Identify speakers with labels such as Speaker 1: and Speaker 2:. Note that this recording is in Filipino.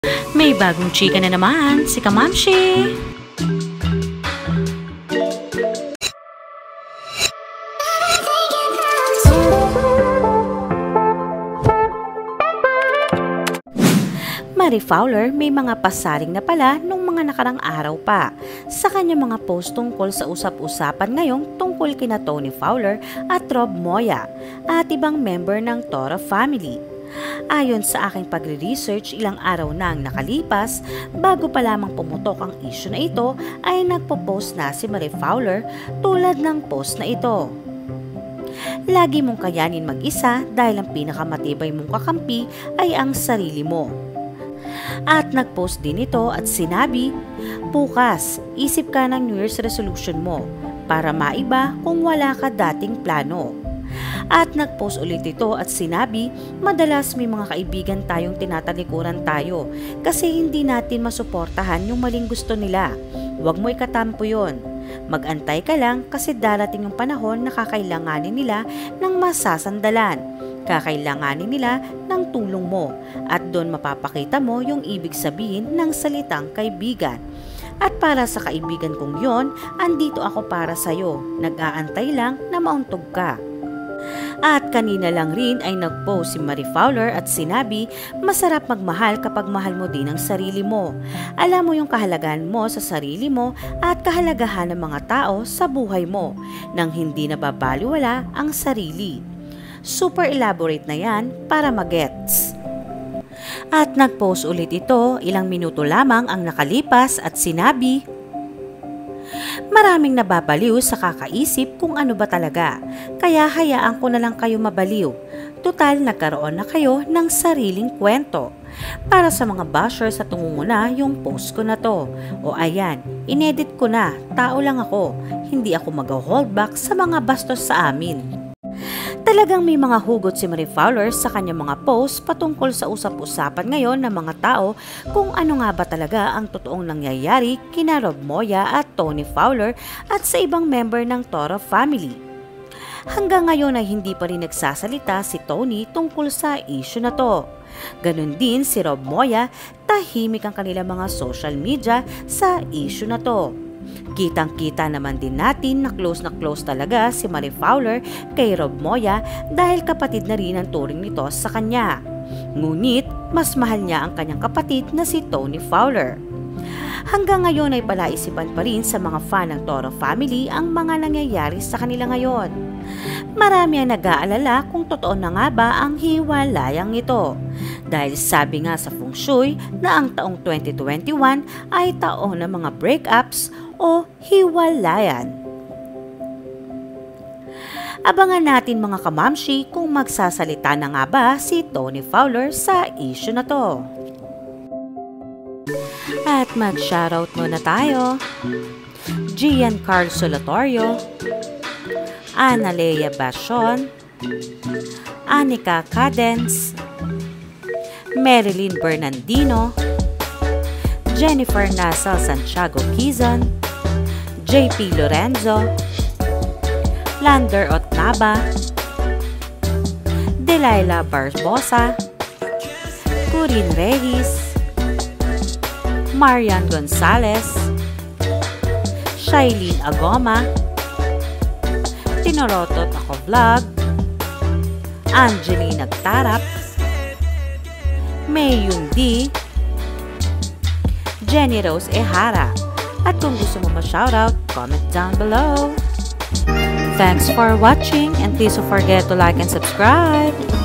Speaker 1: May bagong chika na naman, si Kamamshi! Mary Fowler may mga pasaring na pala nung mga nakarang araw pa sa kanyang mga post tungkol sa usap-usapan ngayong tungkol kina Tony Fowler at Rob Moya at ibang member ng Tora family. Ayon sa aking pagre-research, ilang araw na ang nakalipas bago pa lamang pumutok ang issue na ito ay nagpo-post na si Mary Fowler tulad ng post na ito. Lagi mong kayanin mag-isa dahil ang pinakamatibay mong kakampi ay ang sarili mo. At nag-post din ito at sinabi, bukas, isip ka ng New Year's resolution mo para maiba kung wala ka dating plano. At nag-post ulit ito at sinabi, madalas may mga kaibigan tayong tinatalikuran tayo kasi hindi natin masuportahan yung maling gusto nila. Huwag mo ikatampo yon. Mag-antay ka lang kasi darating yung panahon na kakailanganin nila ng masasandalan. Kakailanganin nila ng tulong mo at doon mapapakita mo yung ibig sabihin ng salitang kaibigan. At para sa kaibigan kong yon, andito ako para sa'yo. Nag-aantay lang na mauntog ka. At kanina lang rin ay nag-post si Mary Fowler at sinabi, masarap magmahal kapag mahal mo din ang sarili mo. Alam mo yung kahalagahan mo sa sarili mo at kahalagahan ng mga tao sa buhay mo nang hindi nababaliwala ang sarili. Super elaborate na yan para magets. At nag-post ulit ito ilang minuto lamang ang nakalipas at sinabi, maraming nababaliw sa kakaisip kung ano ba talaga, kaya hayaan ko na lang kayo mabaliw. Tutal nagkaroon na kayo ng sariling kwento. Para sa mga bashers sa tungunguna yung post ko na to. O ayan, inedit ko na, tao lang ako, hindi ako mag-hold back sa mga bastos sa amin. Talagang may mga hugot si Mary Fowler sa kanyang mga post patungkol sa usap-usapan ngayon ng mga tao kung ano nga ba talaga ang totoong nangyayari kina Rob Moya at Tony Fowler at sa ibang member ng Tora family. Hanggang ngayon ay hindi pa rin nagsasalita si Tony tungkol sa issue na to. Ganon din si Rob Moya, tahimik ang kanilang mga social media sa issue na to. Kitang-kita naman din natin na close talaga si Mary Fowler kay Rob Moya dahil kapatid na rin ang turing nito sa kanya. Ngunit mas mahal niya ang kanyang kapatid na si Tony Fowler. Hanggang ngayon ay palaisipan pa rin sa mga fan ng Toro family ang mga nangyayari sa kanila ngayon. Marami ang nag-aalala kung totoo na nga ba ang hiwalayang ito. Dahil sabi nga sa Feng Shui na ang taong 2021 ay taon ng mga breakups o hiwalayan. Abangan natin mga kamamshi kung magsasalita na nga ba si Tony Fowler sa issue na to. At mag-shoutout muna tayo. Giancarlo Solatorio, Analea Bashon, Anika Cadence, Marilyn Bernardino, Jennifer Nasal Santiago Quizon, JP Lorenzo, Lander Otnaba, Delilah Barbosa, Corinne Reyes, Marian Gonzalez, Shailene Agoma, Tinorotot Ako Vlog, Angeline Nagtarap, May Yundi, Jenny Rose Ehara. At kung gusto mo ma-shoutout, comment down below. Thanks for watching and please don't forget to like and subscribe.